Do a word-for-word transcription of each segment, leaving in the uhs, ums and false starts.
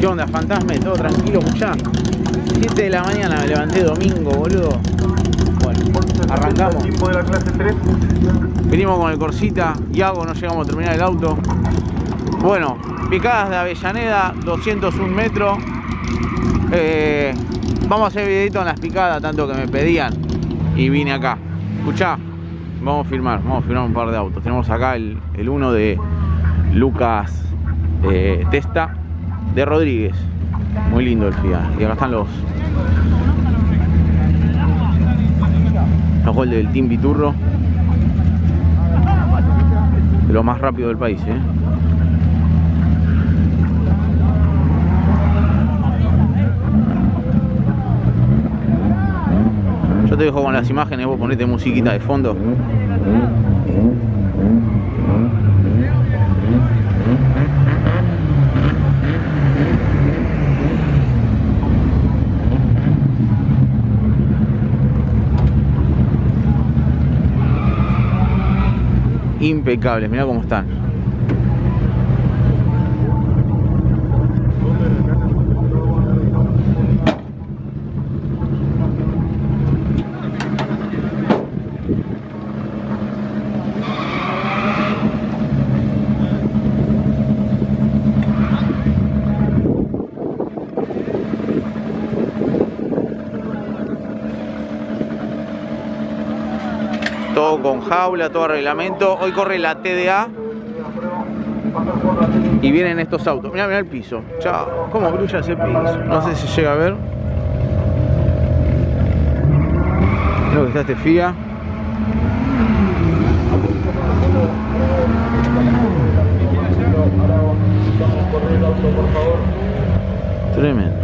¿Qué onda, fantasma? ¿Todo tranquilo? Escuchá, siete de la mañana me levanté domingo, boludo. Bueno, arrancamos. Tiempo de la clase tres. Venimos con el Corsita, Iago, no llegamos a terminar el auto. Bueno, picadas de Avellaneda, doscientos un metros. Eh, vamos a hacer videito en las picadas, tanto que me pedían. Y vine acá. Escuchá, vamos a filmar, vamos a filmar un par de autos. Tenemos acá el, el uno de Lucas eh, Testa de Rodríguez. Muy lindo el Fiat. Y acá están los los goles del Team Viturro, de lo más rápido del país, ¿eh? Yo te dejo con las imágenes, vos ponete musiquita de fondo. Impecables, mirá cómo están. Todo con jaula, todo reglamento. Hoy corre la T D A y vienen estos autos. Mirá, mirá el piso. Chao. ¿Cómo brilla ese piso? No sé si llega a ver. Mirá lo que está este Fiat. Tremendo.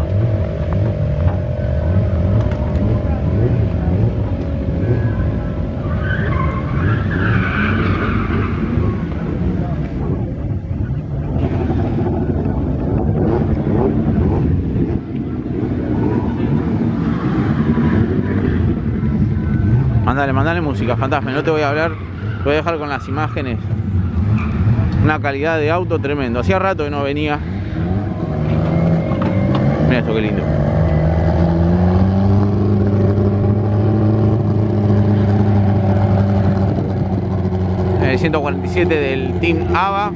Mandale, mandale música, fantasma. No te voy a hablar, te voy a dejar con las imágenes. Una calidad de auto tremendo. Hacía rato que no venía. Mira esto, qué lindo. El ciento cuarenta y siete del Team Ava.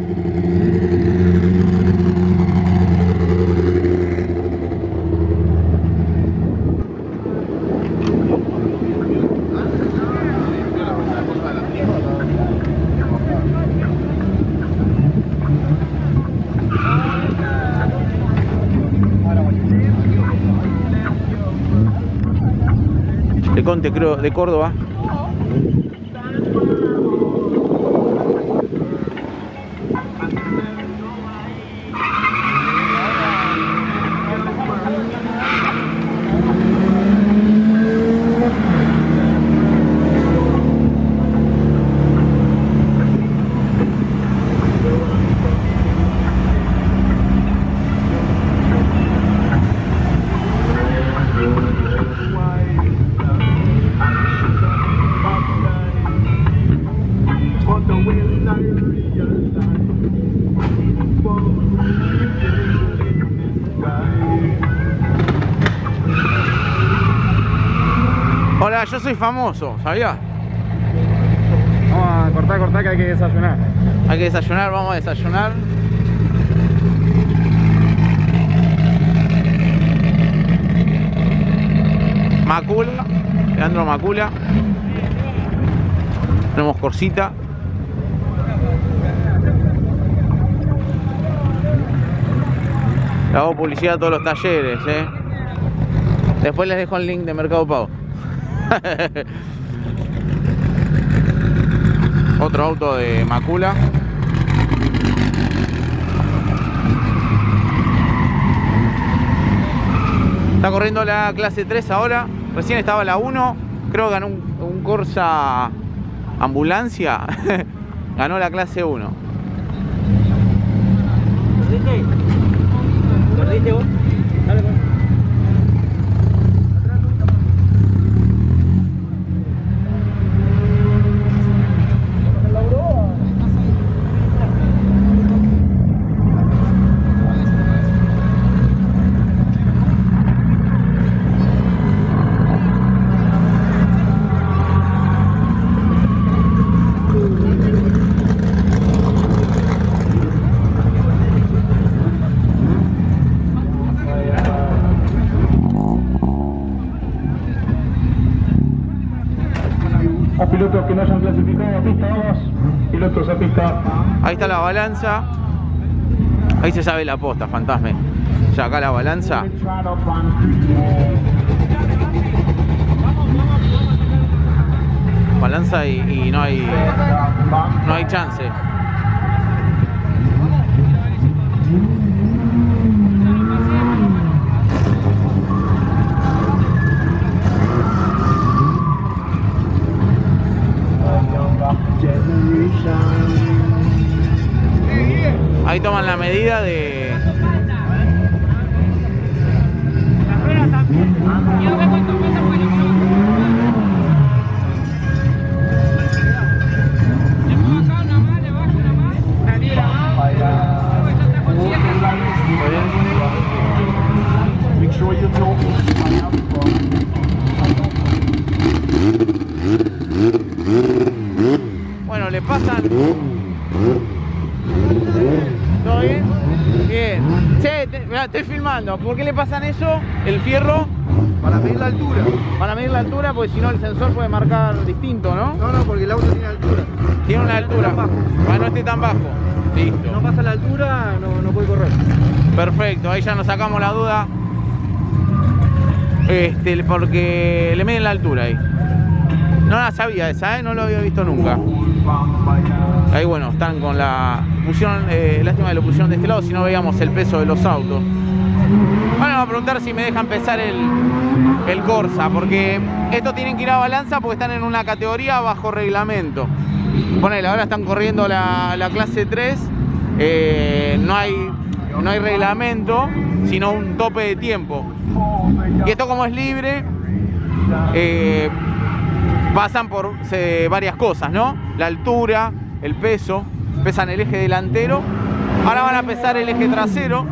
De Conte, creo, de Córdoba. Hola, yo soy famoso, ¿sabías? Vamos a cortar, cortar que hay que desayunar. Hay que desayunar, vamos a desayunar. Macula, Leandro Macula. Tenemos Corsita. Le hago publicidad a todos los talleres, ¿eh? Después les dejo el link de Mercado Pago. Otro auto de Macula. Está corriendo la clase tres ahora. Recién estaba la uno. Creo que ganó un, un Corsa ambulancia. Ganó la clase uno. ¿Perdiste? ¿Perdiste vos? Dale, pues. Pilotos que no hayan clasificado a pista, vamos. Pilotos a pista. Ahí está la balanza. Ahí se sabe la posta, fantasma. Ya acá la balanza. Balanza y, y no hay no hay chance. Ahí toman la medida de... Bueno, le pasan... ¿Todo bien? Bien. Che, te, mirá, estoy filmando. ¿Por qué le pasan eso? El fierro. Para medir la altura. Para medir la altura, porque si no el sensor puede marcar distinto, ¿no? No, no, porque el auto tiene altura. Tiene una altura. Para no esté tan bajo. Listo. No pasa la altura, no, no puede correr. Perfecto, ahí ya nos sacamos la duda. Este, porque le miden la altura ahí. No la sabía esa, ¿eh? No lo había visto nunca. Ahí bueno, están con la... Pusieron, eh, lástima que lo pusieron de este lado, si no veíamos el peso de los autos. Bueno, voy a preguntar si me dejan pesar el, el Corsa, porque estos tienen que ir a balanza porque están en una categoría bajo reglamento. Ponele, ahora están corriendo la, la clase tres, eh, no hay, no hay reglamento, sino un tope de tiempo. Y esto como es libre, eh, pasan por eh, varias cosas, ¿no? La altura, el peso, pesan el eje delantero, ahora van a pesar el eje trasero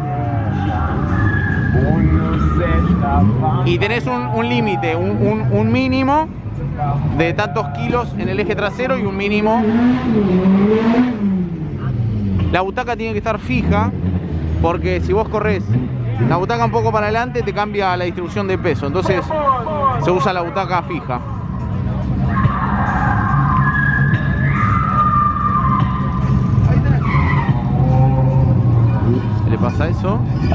y tenés un, un límite, un, un, un mínimo de tantos kilos en el eje trasero y un mínimo. La butaca tiene que estar fija porque si vos corres la butaca un poco para adelante te cambia la distribución de peso, entonces se usa la butaca fija. ¿Qué le pasa eso?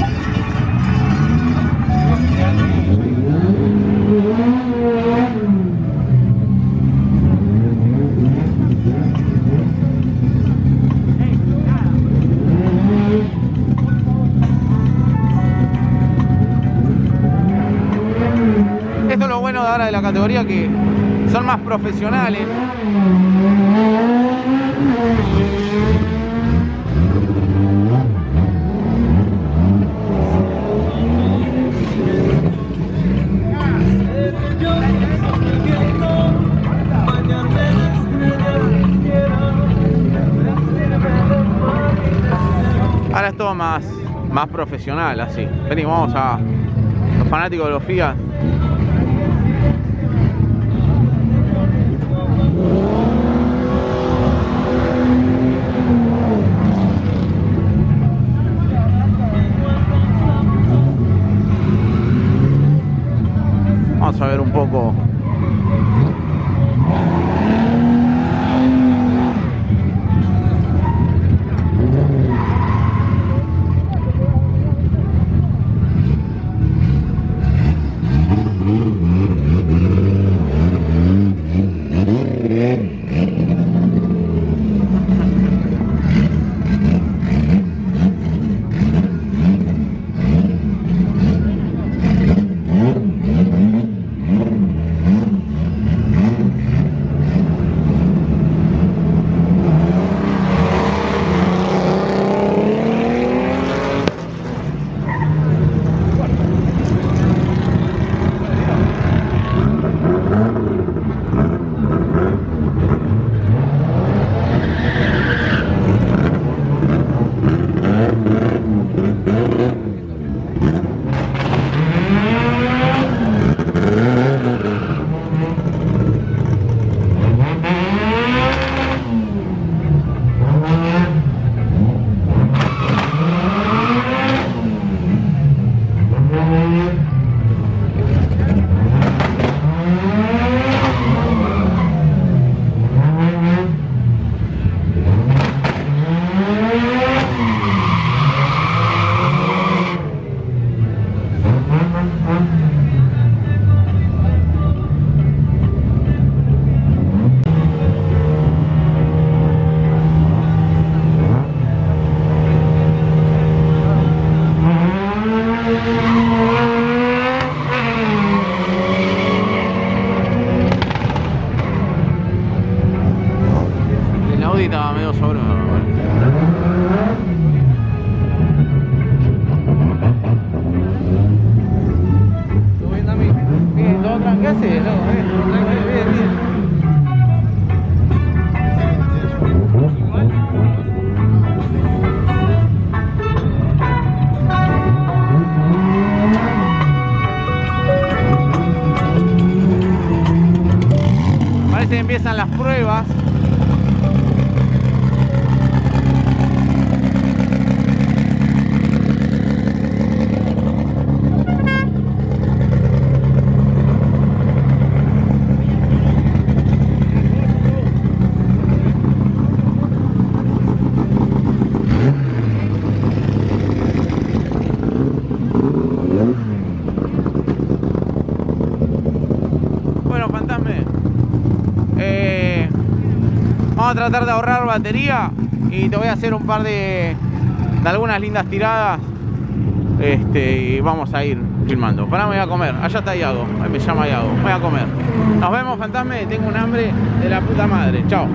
Esto es lo bueno de ahora de la categoría, que son más profesionales. Ahora es todo más, más profesional, así. Vení, vamos a los fanáticos de los Fiat. Vamos a ver un poco. empiezan las pruebas. Vamos a tratar de ahorrar batería y te voy a hacer un par de, de algunas lindas tiradas. Este, y vamos a ir filmando. Pará, me voy a comer. Allá está Iago. Ahí me llama Iago. Voy a comer. Nos vemos, fantasma. Tengo un hambre de la puta madre. Chao.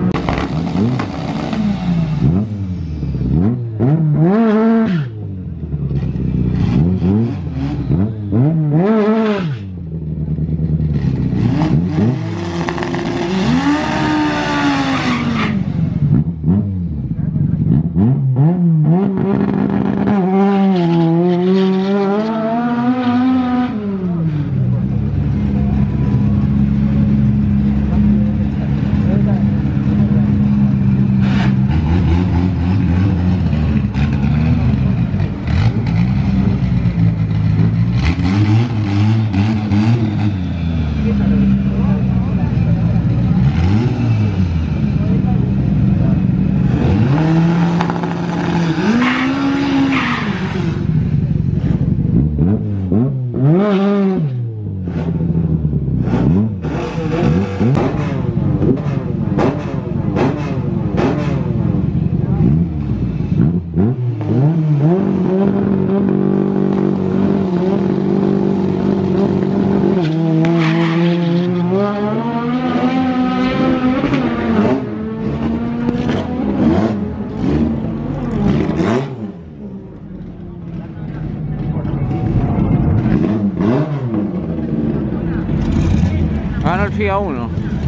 Ganó el FIA uno.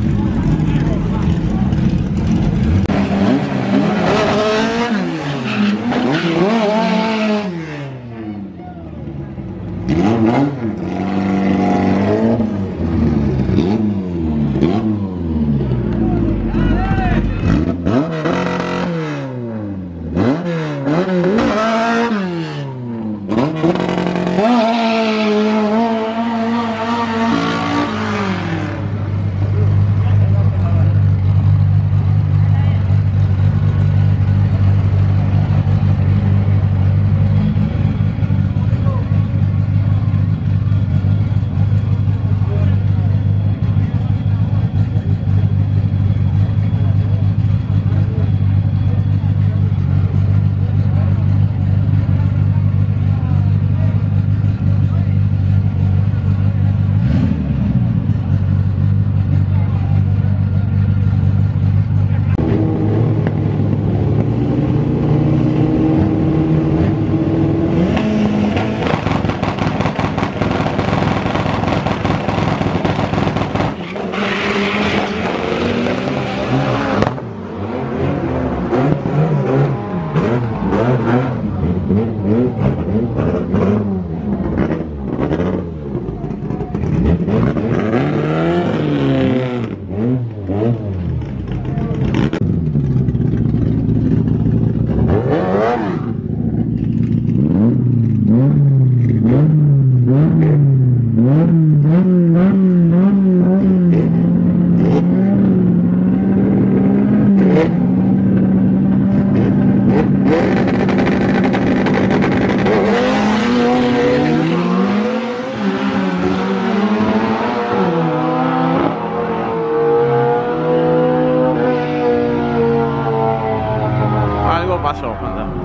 Pasó, fantasma.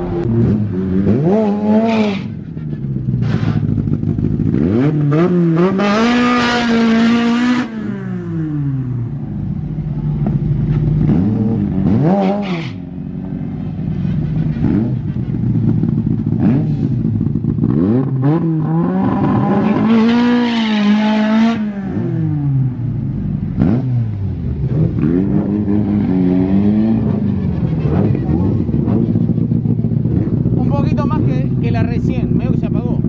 Un poquito más que, que la recién, medio que se apagó.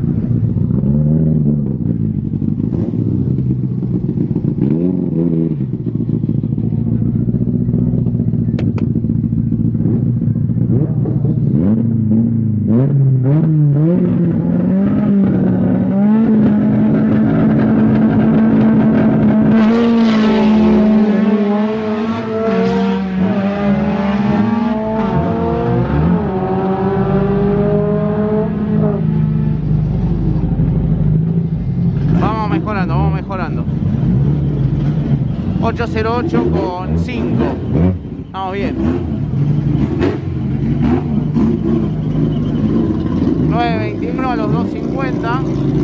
Vamos mejorando, vamos mejorando. ocho cero ocho con cinco. Vamos bien. nueve veintiuno a los dos cincuenta.